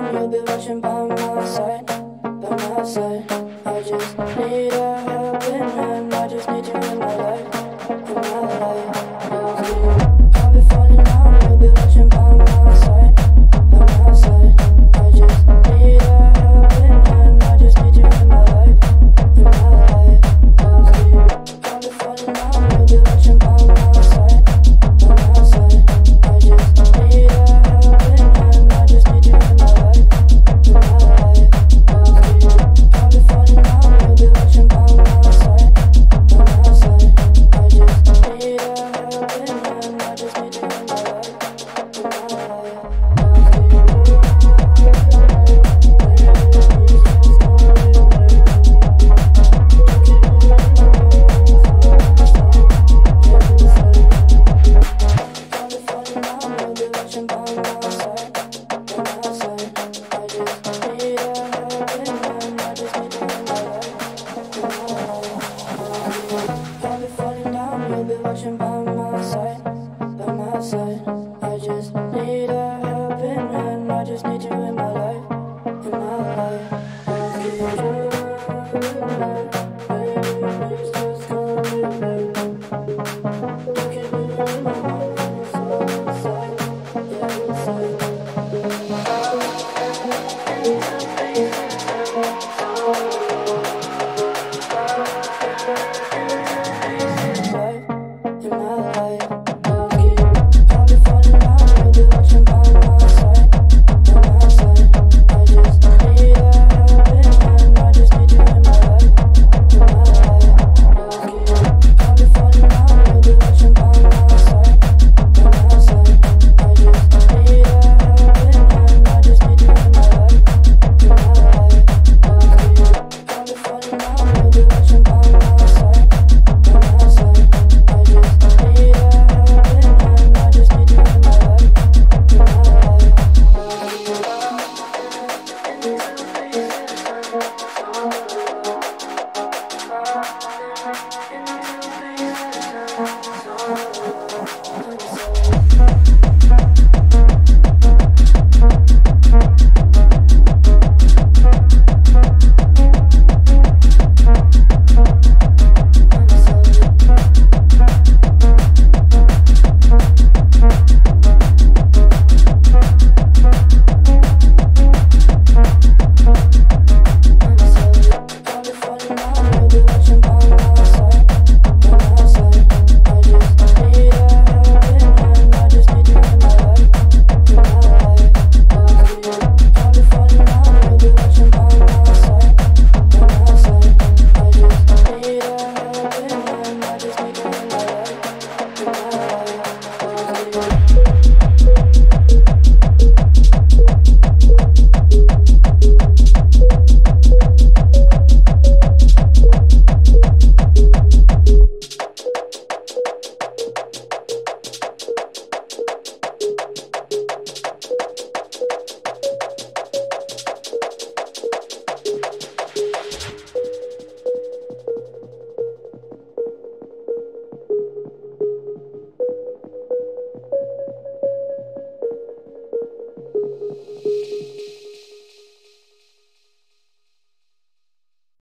you'll be watching by my side, by my side. I just need a helping hand, I just need you in my life, in my life. I'll be falling down, you'll be watching by my side, by my side. I just need a helping hand, I just need you in my life, in my life. I'll be falling down, you'll be watching by my side, by my side. I just need a helping hand, I just need you in my life, in my life. I'll be falling down, you'll be watching by my side, by my side. I just need a helping hand, I just need you in my life, in my life. Watching by my side, by my side. I just need a helping hand, I just need you in my life, in my life. You can be my